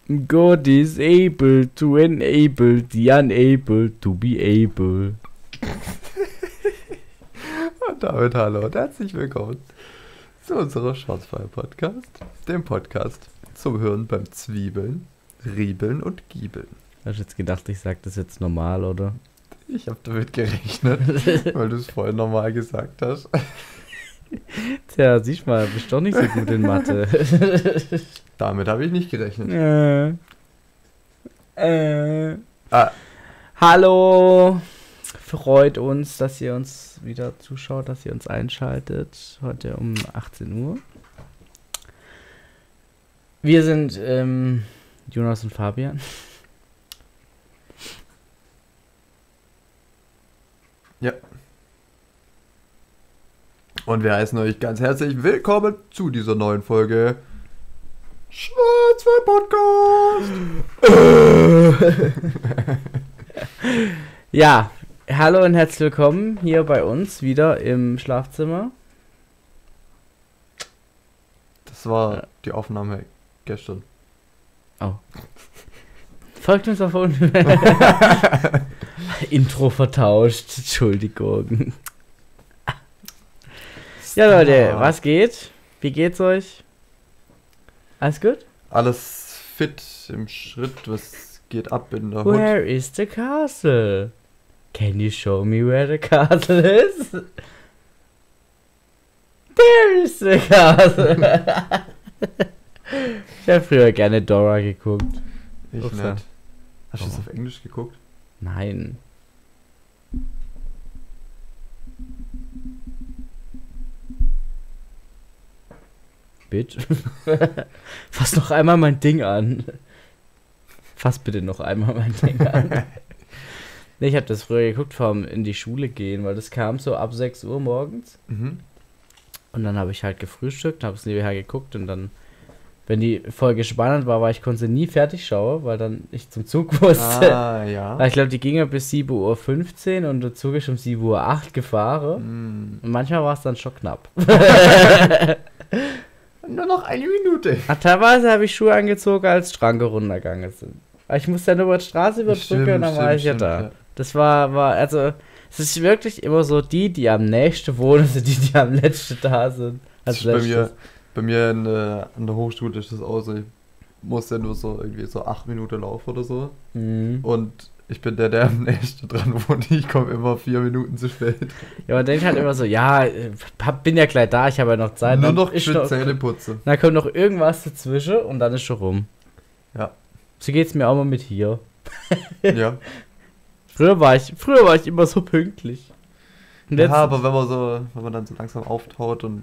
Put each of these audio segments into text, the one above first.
God is able to enable the unable to be able. Und damit hallo und herzlich willkommen zu unserem Schwarzfeuer-Podcast, dem Podcast zum Hören beim Zwiebeln, Riebeln und Giebeln. Hast du jetzt gedacht, ich sag das jetzt normal, oder? Ich habe damit gerechnet, weil du es vorhin normal gesagt hast. Tja, siehst mal, bist doch nicht so gut in Mathe. Damit habe ich nicht gerechnet. Hallo, freut uns, dass ihr uns wieder zuschaut, dass ihr uns einschaltet. Heute um 18 Uhr. Wir sind Jonas und Fabian. Ja. Und wir heißen euch ganz herzlich willkommen zu dieser neuen Folge Schwarzwald-Podcast. Ja, hallo und herzlich willkommen hier bei uns wieder im Schlafzimmer. Das war die Aufnahme gestern. Oh. Folgt uns auf Intro vertauscht, Entschuldigung. Ja Leute, was geht? Wie geht's euch? Alles gut? Alles fit im Schritt, was geht ab in der Hut? Where is the castle? Can you show me where the castle is? There is the castle. Ich habe früher gerne Dora geguckt. Ich Ups, nicht. ja. Hast du das auf Englisch geguckt? Nein. Bitch. Fass noch einmal mein Ding an. Fass bitte noch einmal mein Ding an. Nee, ich habe das früher geguckt, vorm in die Schule gehen, weil das kam so ab 6 Uhr morgens. Mhm. Und dann habe ich halt gefrühstückt, habe es nebenher geguckt und dann, wenn die Folge spannend war, ich konnte sie nie fertig schauen, weil dann ich zum Zug musste. Ah, ja. Weil ich glaube, die ging ja bis 7:15 Uhr und der Zug ist um 7:08 Uhr gefahren. Mm. Und manchmal war es dann schon knapp. Nur noch eine Minute. Teilweise habe ich Schuhe angezogen, als Schranke runtergegangen sind. Weil ich musste dann über die Straße überbrücken und dann war ich ja da. Ja. Das war, also, es ist wirklich immer so, die am nächsten wohnen, sind die am letzten da sind. Das ist bei mir an der Hochschule ist das auch so. Ich muss ja nur so irgendwie so 8 Minuten laufen oder so. Mhm. Und ich bin der am nächsten dran wohnt. Ich komme immer 4 Minuten zu spät. Ja, man denkt halt immer so, ja, bin ja gleich da, ich habe ja noch Zeit. Nur dann noch ist schön Zähne putzen. Dann kommt noch irgendwas dazwischen und dann ist schon rum. Ja. So geht's mir auch mal mit hier. Ja. Früher war ich immer so pünktlich. Und Ja, jetzt, aber wenn man dann so langsam auftaut und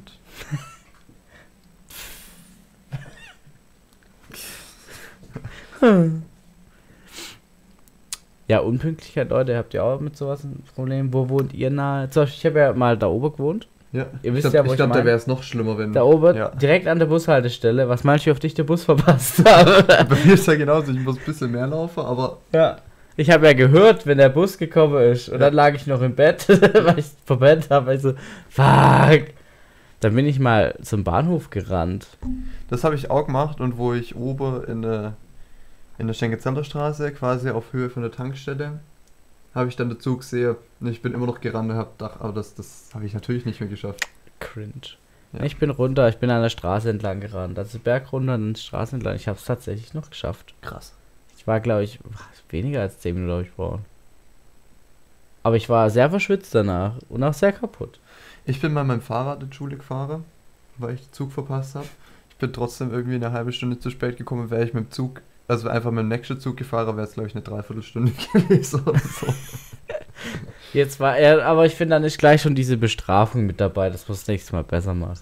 ja, Unpünktlichkeit, Leute, habt ihr auch mit sowas ein Problem? Wo wohnt ihr nahe? Zum Beispiel, ich habe ja mal da oben gewohnt. ja. Ihr wisst ich ja, glaube, wo ich da mein. wäre es noch schlimmer, wenn. Da oben, Ja. direkt an der Bushaltestelle. Was meinst du, wie oft ich den Bus verpasst habe? Bei mir ist ja genauso, ich muss ein bisschen mehr laufen, aber Ja. Ich habe ja gehört, wenn der Bus gekommen ist. Und dann lag ich noch im Bett, weil ich verpennt habe. Weil ich so, fuck. Dann bin ich mal zum Bahnhof gerannt. das habe ich auch gemacht und wo ich oben in der Schenkenzeller Straße, quasi auf Höhe von der Tankstelle, habe ich dann den Zug gesehen und ich bin immer noch gerannt und habe gedacht, aber das habe ich natürlich nicht mehr geschafft. Cringe. Ja. Ich bin runter, ich bin an der Straße entlang gerannt. Also Berg runter, dann die Straße entlang. Ich habe es tatsächlich noch geschafft. Krass. Ich war, glaube ich, weniger als 10 Minuten, glaube ich, brauchen. Aber ich war sehr verschwitzt danach und auch sehr kaputt. Ich bin mal mit meinem Fahrrad in die Schule gefahren, weil ich den Zug verpasst habe. Ich bin trotzdem irgendwie eine halbe Stunde zu spät gekommen, wäre ich mit dem Zug, also einfach mit dem nächsten Zug gefahren, wäre es glaube ich eine Dreiviertelstunde gewesen oder so. Jetzt war er, aber ich finde, dann ist gleich schon diese Bestrafung mit dabei, dass man das nächste Mal besser macht.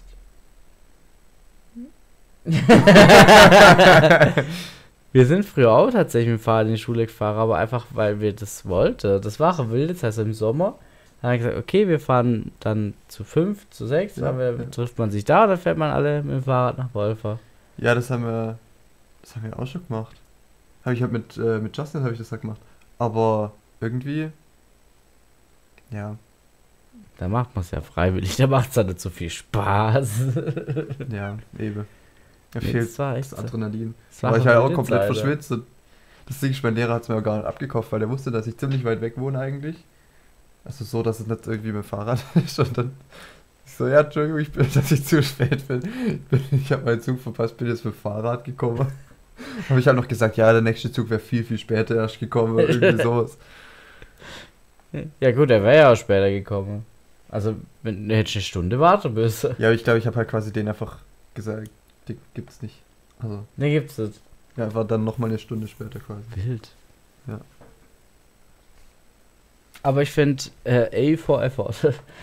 Wir sind früher auch tatsächlich mit dem Fahrrad in die Schule gefahren, aber einfach, weil wir das wollten. Das war eine wilde Zeit, also im Sommer. Dann habe ich gesagt, okay, wir fahren dann zu 5, zu 6, Ja, dann trifft man sich da, dann fährt man alle mit dem Fahrrad nach Wolfa. Ja, das haben wir auch schon gemacht. Habe ich halt mit Justin habe ich das halt gemacht. Aber irgendwie, ja, Da macht man es ja freiwillig, da macht es dann nicht so viel Spaß. ja, eben. Mir Nee, fehlt das war echt das so. Adrenalin. Das war Weil ich halt auch wilde komplett Zeit, verschwitzt und das Ding ist, mein Lehrer hat es mir auch gar nicht abgekauft, weil der wusste, dass ich ziemlich weit weg wohne eigentlich. Also so, dass es nicht irgendwie mit dem Fahrrad ist und dann ich so, ja, Entschuldigung, dass ich zu spät bin. Ich habe meinen Zug verpasst, bin jetzt mit dem Fahrrad gekommen. Habe ich halt noch gesagt, ja, der nächste Zug wäre viel, viel später erst gekommen, oder irgendwie sowas. Ja gut, er wäre ja auch später gekommen. Also, wenn du hättest eine Stunde warten müssen. Ja, aber ich glaube, ich habe halt quasi den einfach gesagt, die gibt's nicht. Also, Ne, gibt's das. ja, war dann nochmal eine Stunde später quasi. Wild. Ja. Aber ich finde, A for Effort.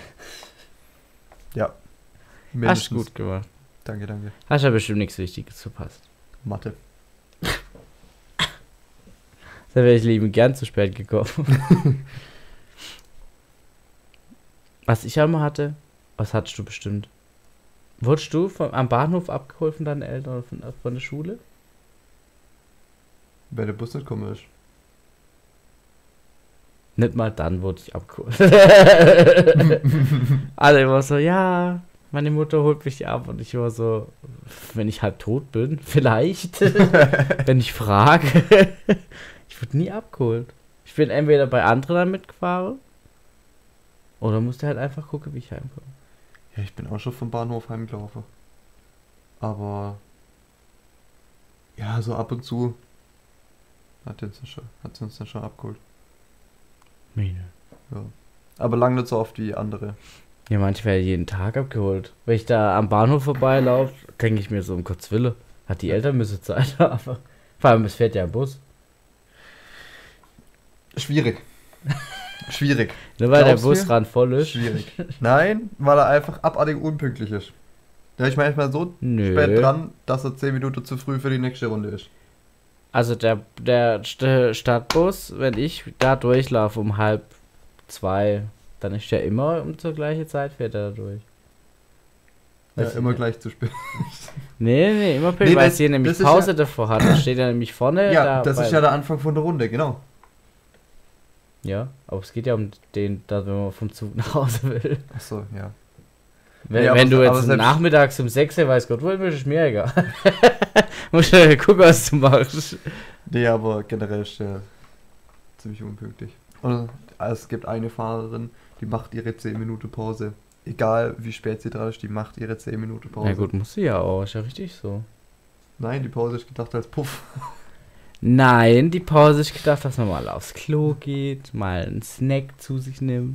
Ja. Hast Mindestens. du gut gemacht. Danke, danke. Hast ja bestimmt nichts Wichtiges verpasst. Mathe. Da wäre ich liebend gern zu spät gekommen. Was ich einmal hatte, was hattest du bestimmt? Wurdest du am Bahnhof abgeholt von deinen Eltern oder von der Schule? Wenn der Bus nicht kommen ist. Nicht mal dann wurde ich abgeholt. Alle immer so, ja, meine Mutter holt mich ab und ich war so, wenn ich halb tot bin, vielleicht, wenn ich frage. Ich wurde nie abgeholt. Ich bin entweder bei anderen dann mitgefahren oder musste halt einfach gucken, wie ich heimkomme. Ja, ich bin auch schon vom Bahnhof heimgelaufen. Aber ja, so ab und zu hat sie uns dann schon abgeholt. Mine. Ja. Aber lang nicht so oft wie andere. Ja, manche werden jeden Tag abgeholt. Wenn ich da am Bahnhof vorbeilaufe, denke ich mir so, um Gottes Willen, hat die Eltern müssen Zeit haben. Vor allem, es fährt ja ein Bus. Schwierig. Schwierig. Nur weil der Glaubst du mir? Busrand voll ist. Schwierig. Nein, weil er einfach abartig unpünktlich ist. Da ist manchmal so Nö. spät dran, dass er 10 Minuten zu früh für die nächste Runde ist. Also der Stadtbus, wenn ich da durchlaufe um 1:30, dann ist der immer um zur gleichen Zeit fährt er da durch. Ja, Weißt du, immer gleich zu spät. Nee, immer pünktlich, Nee, weil das- sie nämlich das ist Pause ja- davor hat. Da steht er nämlich vorne. Ja, da das ist ja der Anfang von der Runde, genau. Ja, aber es geht ja um den, da wenn man vom Zug nach Hause will. Achso, ja. Wenn, Nee, aber wenn du aber jetzt selbst- nachmittags um 6 Uhr, weiß Gott, wo bist, ist mir egal. Musst du gucken, was du machst. Nee, aber generell ist der ziemlich unpünktlich. Und es gibt eine Fahrerin, die macht ihre 10 Minuten Pause. Egal wie spät sie dran ist, die macht ihre 10 Minuten Pause. Na gut, muss sie ja auch, ist ja richtig so. Nein, die Pause ist gedacht als Puff. Nein, die Pause ist gedacht, dass man mal aufs Klo geht, mal einen Snack zu sich nimmt.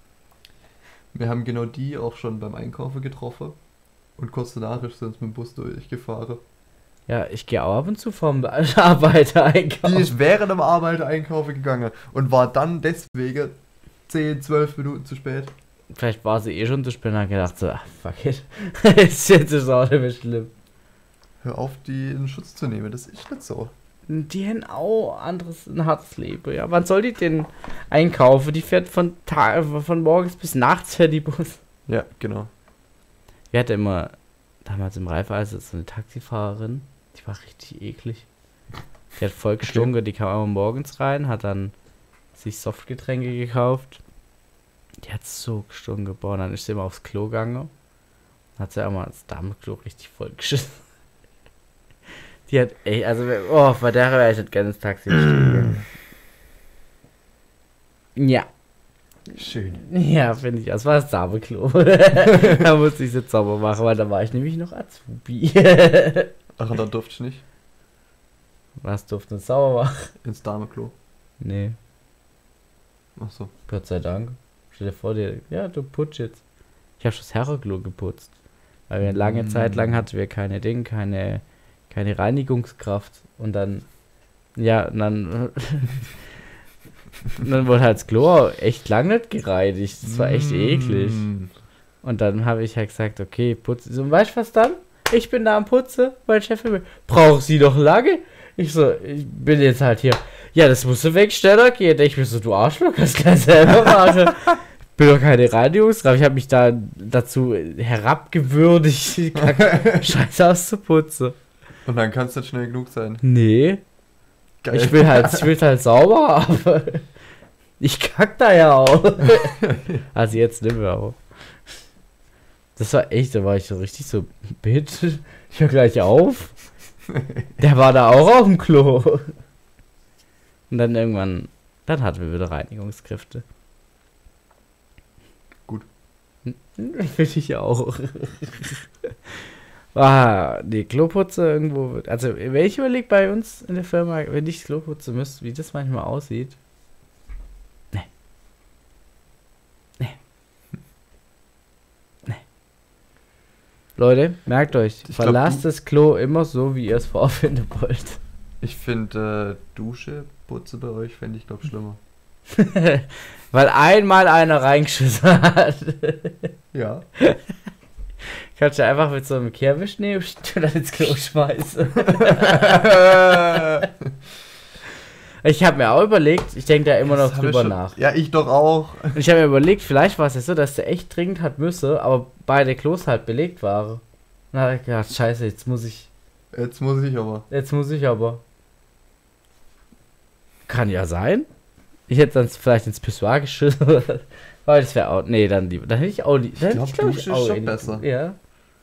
Wir haben genau die auch schon beim Einkaufen getroffen. Und kurz danach ist sie uns mit dem Bus durchgefahren. Ja, ich gehe auch ab und zu vom Arbeiter Die einkaufen. ist während dem Arbeiter einkaufen gegangen und war dann deswegen 10, 12 Minuten zu spät. Vielleicht war sie eh schon zu spät und hat gedacht so, ach, fuck it. Ist jetzt ist auch nicht mehr schlimm. Hör auf, die in Schutz zu nehmen, das ist nicht so. Die haben auch ein hartes Leben. Ja, wann soll die denn einkaufen? Die fährt von morgens bis nachts fährt die Bus. Ja, genau. Wir hatten immer damals im Reifeisen so eine Taxifahrerin, die war richtig eklig. Die hat voll gestunken, die kam immer morgens rein, hat dann sich Softgetränke gekauft. Die hat so gestunken, boah, und dann ist sie immer aufs Klo gegangen. Hat sie einmal das Damenklo richtig voll geschissen. Die hat echt, also, oh, bei der wäre ich nicht gerne ins Taxi gestiegen. Ja. Schön. Ja, finde ich. Das war das Damenklo. Da musste ich es jetzt sauber machen, weil da war ich nämlich noch Azubi. Ach, und dann durfte ich nicht Was durfte nicht sauber machen? ins Damenklo. Nee, Ach so. Gott sei Dank. Stell dir vor, ja, du putzt jetzt. Ich habe schon das Herrenklo geputzt. Weil wir lange Zeit lang hatten wir keine Reinigungskraft. Und dann, ja, und dann, und dann wurde halt das Klo echt lang nicht gereinigt. Das war echt eklig. Und dann habe ich halt gesagt, okay, putze. So, weißt du was dann? Ich bin da am Putze, mein Chef will. Braucht sie doch lange? Ich so, ich bin jetzt halt hier. Ja, das musst du wegstellen, okay. Ich bin so, du Arschloch, kannst du gleich selber machen. Bin doch keine Reinigungskraft. Ich habe mich da dazu herabgewürdigt, Scheiße auszuputzen. Und dann kann es nicht schnell genug sein. Nee, Geil. ich will halt sauber haben. Ich kack da ja auch. Also jetzt nicht mehr auch. Das war echt, da war ich so richtig so, bitte, ich höre gleich auf. Der war da auch auf dem Klo. Und dann irgendwann, dann hatten wir wieder Reinigungskräfte. Gut. Finde ich auch. Die Kloputze irgendwo. Also, wenn ich überlege bei uns in der Firma, wenn ich Kloputze müsste, wie das manchmal aussieht. Nee. Leute, merkt euch, verlasst das Klo immer so, wie ihr es vorfinden wollt. Ich finde Dusche, Putze bei euch fände ich, glaube schlimmer. Weil einmal einer reingeschissen hat. Ja. Kannst du einfach mit so einem Kehrwisch nehmen und dann ins Klo schmeißen. Ich habe mir auch überlegt, ich denke da immer noch drüber nach. Ja, ich doch auch. Ich habe mir überlegt, vielleicht war es ja so, dass der echt dringend hat müsse, aber beide Klos halt belegt waren. Na, habe ich gedacht, scheiße, jetzt muss ich aber. Kann ja sein. Ich hätte dann vielleicht ins Pissoir geschissen. Aber das wäre auch. Nee, dann lieber. Dann hätte ich auch lieber. Ich glaube, Dusche ist schon besser. Ja.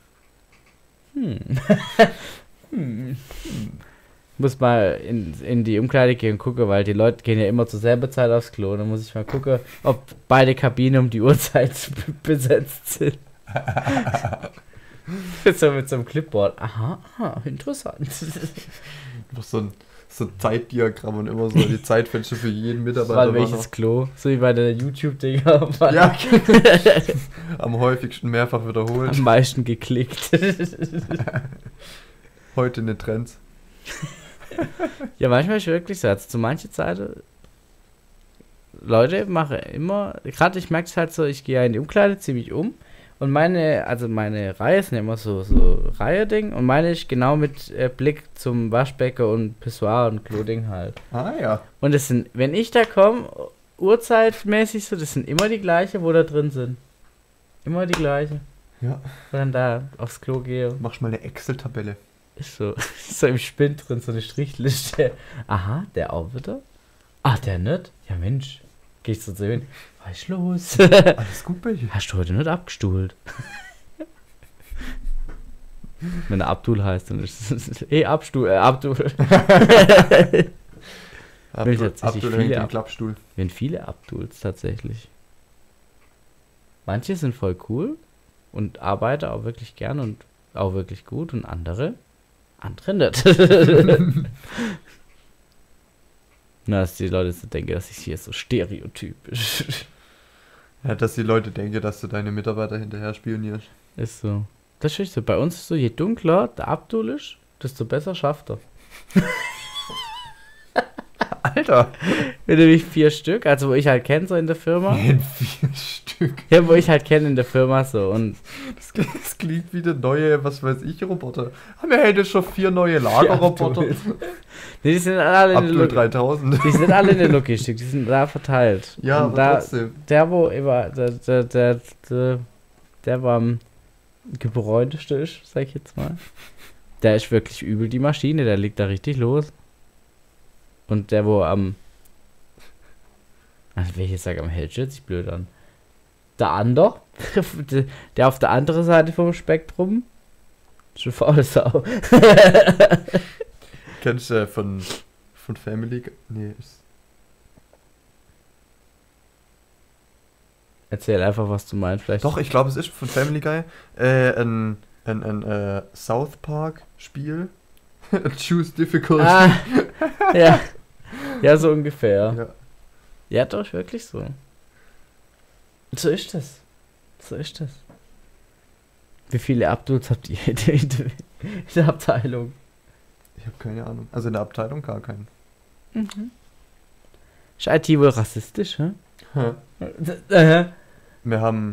Muss mal in die Umkleide gehen und gucken, weil die Leute gehen ja immer zur selben Zeit aufs Klo. Dann muss ich mal gucken, ob beide Kabinen um die Uhrzeit besetzt sind. So mit so einem Clipboard. Aha, interessant. Noch so ein Zeitdiagramm und immer so die Zeitfenster für jeden Mitarbeiter. Weil welches Klo? So wie bei der YouTube-Dinger. Ja, am häufigsten mehrfach wiederholt. Am meisten geklickt. Heute in den Trends. Ja, manchmal ist wirklich so. Also zu manchen Zeiten, Leute, mache immer, gerade ich merke es halt so, ich gehe ja in die Umkleide, ziehe mich um und meine Reihe sind immer so Reihe-Ding und meine ich genau mit Blick zum Waschbecken und Pissoir und Klo-Ding halt. Ah ja. Und das sind, wenn ich da komme, uhrzeitmäßig so, das sind immer die gleiche, wo da drin sind. Immer die gleiche. Ja. Und dann da aufs Klo gehe. Machst mal eine Excel-Tabelle. Ist so, so im Spind drin, so eine Strichliste. Aha, der auch wieder? Ach, der nicht? Ja Mensch, geh ich so zu sehen. Was ist los? Alles gut bei dir? Hast du heute nicht abgestuhlt? Wenn er Abdul heißt, dann ist es Abdul. Abdul hängt im Klappstuhl. Wir haben viele Abduls tatsächlich. Manche sind voll cool und arbeiten auch wirklich gern und auch wirklich gut und andere nicht. Na, dass die Leute so denken, dass ich hier so stereotypisch. Ja, dass die Leute denken, dass du deine Mitarbeiter hinterher spionierst. Ist so. Das ist so. Bei uns ist so, je dunkler der Abdul ist, desto besser schafft er. Alter! Wenn nämlich 4 Stück, also wo ich halt kenne so in der Firma. 4 Stück? Ja, wo ich halt kenne in der Firma so und... Das klingt wie der neue, was weiß ich, Roboter. Wir hätten schon 4 neue Lagerroboter. Nee, die sind alle in der 3000. Die sind alle in der Logistik, die sind da verteilt. Ja, und aber da, trotzdem. Der, wo immer, der war am gebräuntesten ist, sag ich jetzt mal. Der ist wirklich übel, die Maschine, der liegt da richtig los. Und der, wo am... Also, wenn ich jetzt sage, am hellsten, hört sich blöd an. Der andere, der auf der anderen Seite vom Spektrum, ist eine faule Sau. Kennst du von Family Guy? Nee, Erzähl einfach, was du meinst, vielleicht. Doch, ich glaube, es ist von Family Guy. Ein South Park Spiel. Choose Difficulty. Ah, ja. Ja, so ungefähr. Ja. Ja, doch, wirklich so. So ist das. Wie viele Abduls habt ihr in der Abteilung? Ich habe keine Ahnung. Also in der Abteilung gar keinen. Mhm. Ist IT wohl rassistisch, hä? Wir haben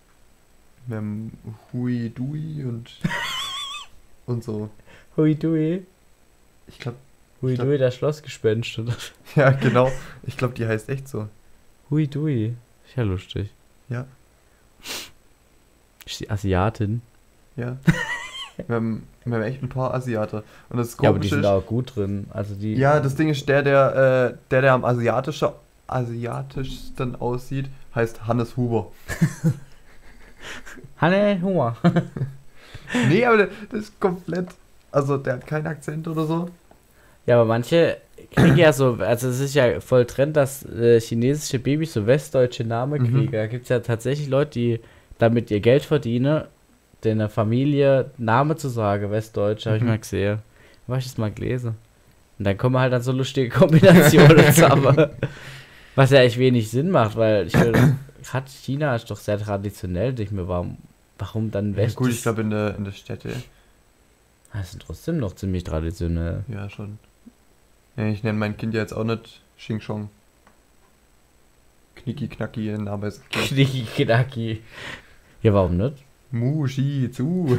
Hui Dui und so. Hui Dui. Ich glaube. Hui Dui, das Schlossgespenst, oder? Ja, genau. Ich glaube, die heißt echt so. Hui Dui. Ist ja lustig. Ja. Ist die Asiatin? Ja. wir haben echt ein paar Asiater. Und das ja, aber die sind da auch gut drin. Also die. Ja, das Ding ist, der am asiatischsten aussieht, heißt Hannes Huber. Hanne Hummer. Nee, aber das ist komplett. Also, der hat keinen Akzent oder so. Ja, aber manche kriegen ja so, also es ist ja voll Trend, dass chinesische Babys so westdeutsche Namen kriegen. Da gibt es ja tatsächlich Leute, die damit ihr Geld verdienen, der Familie Name zu sagen, westdeutsch, habe ich mal gesehen. Habe ich das mal gelesen. Und dann kommen halt dann so lustige Kombinationen zusammen. Was ja echt wenig Sinn macht, weil gerade China ist doch sehr traditionell. Ich mir, warum dann Ja, West? gut, ich glaube in der Städte. Das sind trotzdem noch ziemlich traditionell. Ja, schon. Ja, ich nenne mein Kind ja jetzt auch nicht Xing Chong. Knicki Knacki in Arbeits. Knicki Knacki. Ja, warum nicht? Mu, Shi, Zu.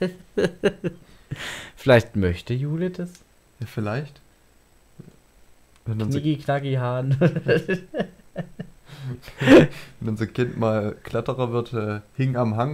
Vielleicht möchte Jule das? Ja, vielleicht. Wenn unser, Knicki Knacki Hahn. wenn unser Kind mal Kletterer wird, hing am Hang.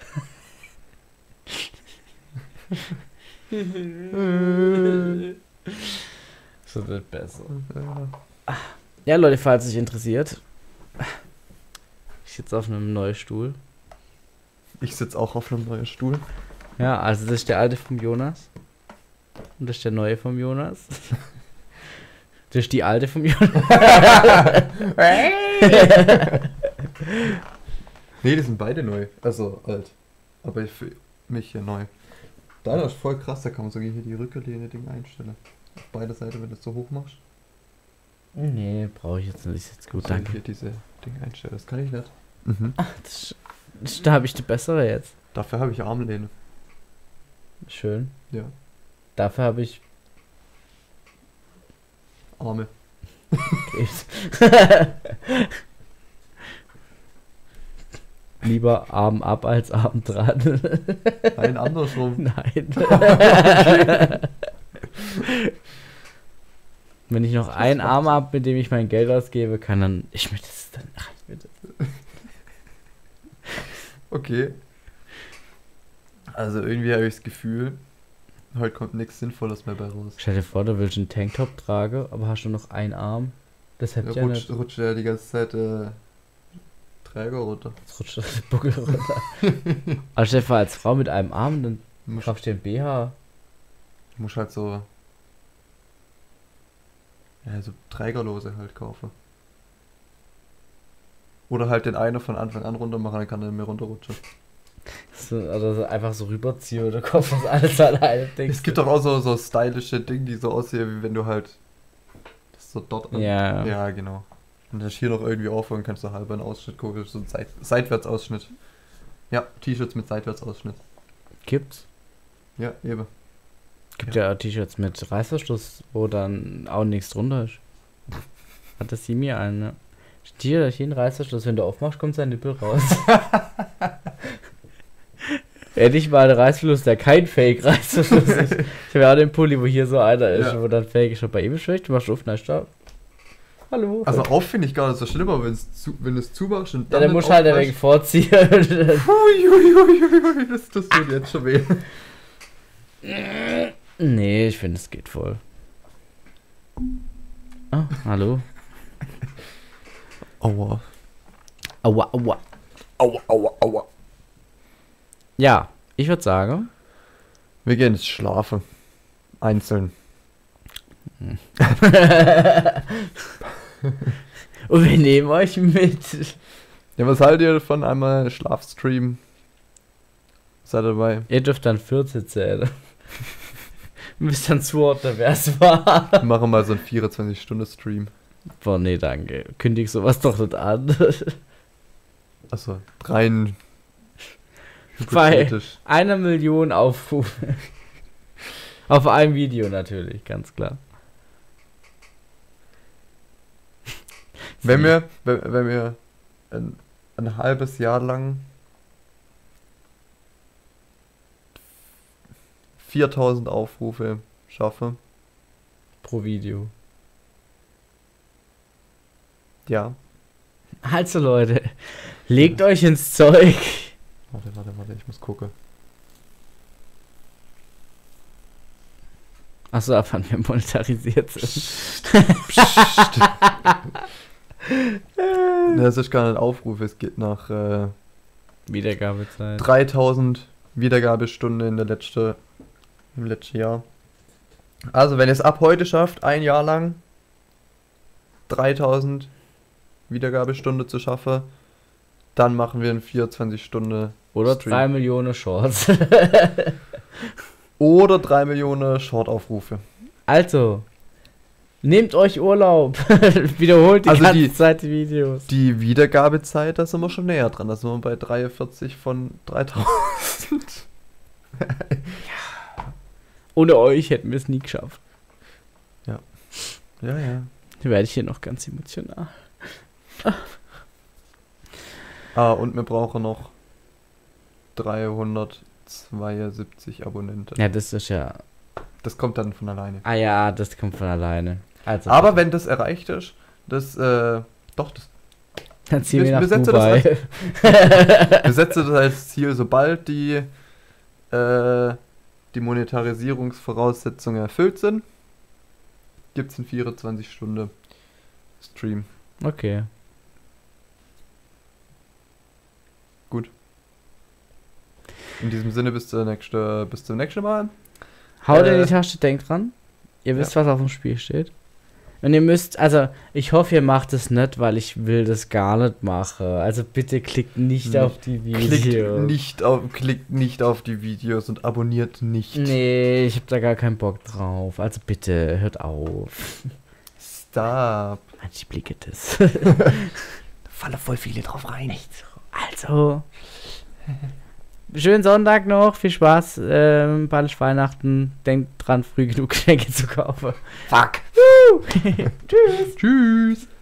So wird besser. Ja, Leute, falls es euch interessiert. Ich sitze auf einem neuen Stuhl. Ich sitze auch auf einem neuen Stuhl. Ja, also das ist der alte vom Jonas. Und das ist der neue vom Jonas. Das ist die alte vom Jonas. Nee, die sind beide neu. Also alt. Aber ich für mich hier neu. Deiner ist voll krass, da kann man sogar hier die Rückenlehne-Ding einstellen. Auf beide Seiten, wenn du es so hoch machst. Nee, brauche ich jetzt nicht. Ist jetzt gut, So, danke. hier diese Dinge einstellen, das kann ich nicht. Da habe ich die bessere jetzt. Dafür habe ich Armlehne. Schön. Ja. Dafür habe ich Arme. Krebs. Lieber Arm ab als Arm dran. Nein, andersrum. Nein. Wenn ich noch einen Arm habe, mit dem ich mein Geld ausgebe, kann dann. Ich möchte es dann. Ach, ich will das. Okay. Also irgendwie habe ich das Gefühl, heute kommt nichts Sinnvolles mehr bei raus. Stell dir vor, du willst einen Tanktop tragen, aber hast du noch einen Arm. Das hätte ja nicht. Rutscht ja die ganze Zeit Träger runter. Jetzt rutscht der Buckel runter. Aber stell dir vor, als Frau mit einem Arm, dann Du kaufst du dir einen BH. musst halt so. Ja, so Trägerlose halt kaufen. Oder halt den einen von Anfang an runter machen, dann kann er mehr runterrutschen. Also einfach so rüberziehen oder kaufst das alles alleine. Es gibt doch auch so stylische Dinge, die so aussehen, wie wenn du halt das so dort Ja. Ja, genau. Und das hier noch irgendwie aufhören kannst du halber einen Ausschnitt gucken, so ein Seitwärtsausschnitt. Ja, T-Shirts mit Seitwärtsausschnitt. Gibt's. Ja, eben. Gibt ja, auch T-Shirts mit Reißverschluss, wo dann auch nichts drunter ist. Hat das sie mir ein, ne? Hier einen Reißverschluss, wenn du aufmachst, kommt sein Nippel raus. Endlich mal ein Reißverschluss, der kein Fake-Reißverschluss ist. Ich habe ja auch den Pulli, wo hier so einer ist, Ja. wo dann Fake ist. Und bei ihm ist schlecht, du machst auf, na stopp. Hallo. Also auf finde ich gar nicht so schlimm, aber wenn du es zumachst und ja, dann dann musst du halt ein wenig vorziehen. Huiuiuiui, das tut jetzt schon weh. Nee, ich finde, es geht voll. Oh, hallo. Aua. Aua, aua. Aua, aua, aua. Ja, ich würde sagen, Wir gehen jetzt schlafen. Einzeln. und wir nehmen euch mit. Ja, was haltet ihr davon? Einmal Schlafstream. Seid ihr dabei? Ihr dürft dann 14 zählen. Müsst dann zuordnen, wer es war. Wir machen mal so einen 24-Stunden-Stream. Boah, nee, danke. Kündig sowas doch nicht an. Also, rein Bei hypothetisch. 1 Million Aufrufe. Auf einem Video natürlich, ganz klar. Wenn wir ein halbes Jahr lang 4000 Aufrufe schaffen, Pro Video. ja. Also Leute, legt euch ins Zeug. Warte, ich muss gucken. Achso, ab wann wir monetarisiert sind. Das ist gar nicht Aufrufe, es geht nach Wiedergabezeit. 3000 Wiedergabestunden im letzten Jahr. Also, wenn ihr es ab heute schafft, ein Jahr lang 3000 Wiedergabestunde zu schaffen, dann machen wir einen 24-Stunden Oder Stream. 3 Millionen Shorts. Oder 3 Millionen Short-Aufrufe. Also, nehmt euch Urlaub. Wiederholt die Also ganze Zeit die Videos. Die Wiedergabezeit, da sind wir schon näher dran. Da sind wir bei 43 von 3000. Ohne euch hätten wir es nie geschafft. Ja. Dann werde ich hier noch ganz emotional. Und wir brauchen noch 372 Abonnenten. Ja, das ist ja... Das kommt dann von alleine. Ah ja, das kommt von alleine. Also, Aber wenn das erreicht ist, das dann ziehen wir nach wir setzen Dubai. wir setzen das als Ziel, sobald die Monetarisierungsvoraussetzungen erfüllt sind, gibt es einen 24-Stunden-Stream. Okay. Gut. In diesem Sinne bis zum nächsten Mal. Haut in die Tasche, denkt dran. Ihr wisst, was auf dem Spiel steht. Und ihr müsst, also, ich hoffe, ihr macht es nicht, weil ich will das gar nicht machen. Also bitte klickt nicht auf die Videos. Klickt nicht auf die Videos und abonniert nicht. Nee, ich hab da gar keinen Bock drauf. Also bitte, hört auf. Stop. Ich blicke das. Da fallen voll viele drauf rein. Echt so. Also, schönen Sonntag noch, viel Spaß, bald ist Weihnachten. Denkt dran, früh genug Geschenke zu kaufen. Fuck. Tschüss. Tschüss.